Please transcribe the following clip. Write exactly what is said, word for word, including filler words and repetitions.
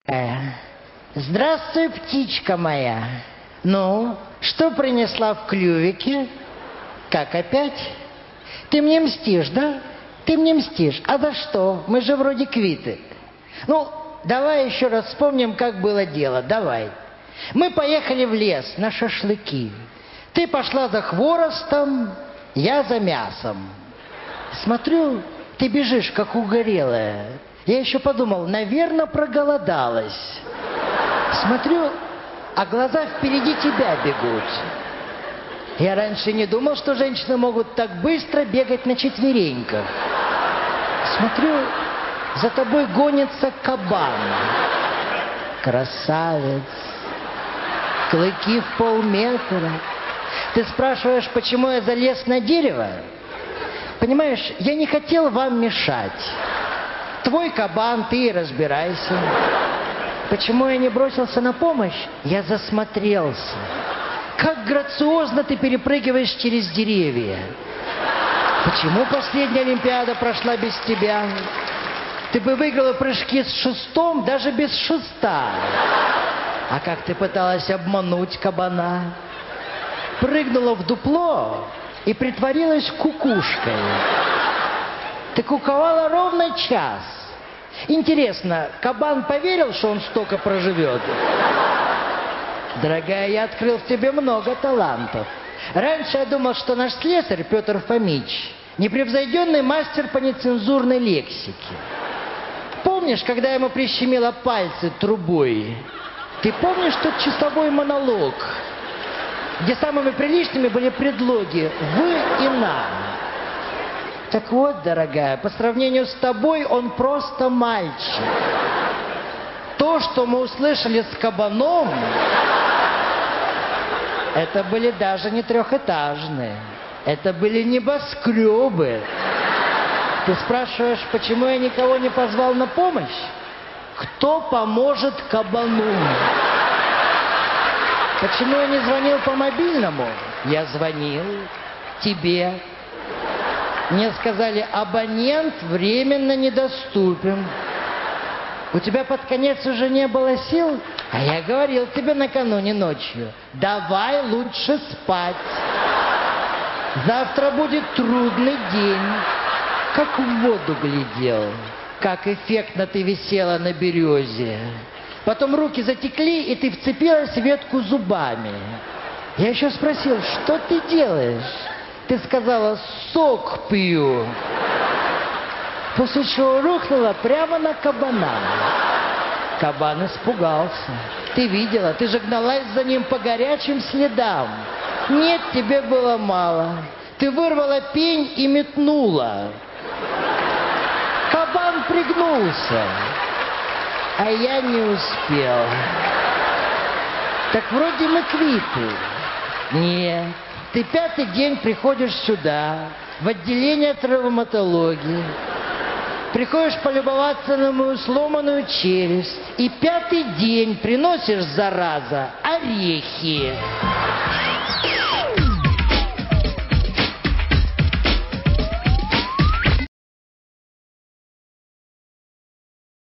Э, Здравствуй, птичка моя. Ну, что принесла в клювике? Как опять? Ты мне мстишь, да? Ты мне мстишь. А за что? Мы же вроде квиты. Ну, давай еще раз вспомним, как было дело. Давай. Мы поехали в лес на шашлыки. Ты пошла за хворостом, я за мясом. Смотрю, ты бежишь, как угорелая. Я еще подумал, наверное, проголодалась. Смотрю, а глаза впереди тебя бегут. Я раньше не думал, что женщины могут так быстро бегать на четвереньках. Смотрю, за тобой гонится кабан. Красавец. Клыки в полметра. Ты спрашиваешь, почему я залез на дерево? Понимаешь, я не хотел вам мешать. Твой кабан, ты и разбирайся. Почему я не бросился на помощь? Я засмотрелся. Как грациозно ты перепрыгиваешь через деревья. Почему последняя Олимпиада прошла без тебя? Ты бы выиграла прыжки с шестом, даже без шеста. А как ты пыталась обмануть кабана? Прыгнула в дупло и притворилась кукушкой. Ты куковала ровно час. Интересно, кабан поверил, что он столько проживет? Дорогая, я открыл в тебе много талантов. Раньше я думал, что наш слесарь Петр Фомич непревзойденный мастер по нецензурной лексике. Помнишь, когда я ему прищемила пальцы трубой? Ты помнишь тот часовой монолог, где самыми приличными были предлоги «вы» и «на»? Так вот, дорогая, по сравнению с тобой он просто мальчик. То, что мы услышали с кабаном, это были даже не трехэтажные. Это были небоскребы. Ты спрашиваешь, почему я никого не позвал на помощь? Кто поможет кабану? Почему я не звонил по мобильному? Я звонил тебе. Мне сказали, абонент временно недоступен. У тебя под конец уже не было сил? А я говорил тебе накануне ночью, давай лучше спать. Завтра будет трудный день. Как в воду глядел. Как эффектно ты висела на березе. Потом руки затекли, и ты вцепилась в ветку зубами. Я еще спросил, что ты делаешь? Ты сказала, сок пью. После чего рухнула прямо на кабана. Кабан испугался. Ты видела, ты же гналась за ним по горячим следам. Нет, тебе было мало. Ты вырвала пень и метнула. Кабан пригнулся. А я не успел. Так вроде мы квиты. Нет. Ты пятый день приходишь сюда, в отделение травматологии. Приходишь полюбоваться на мою сломанную челюсть. И пятый день приносишь, зараза, орехи.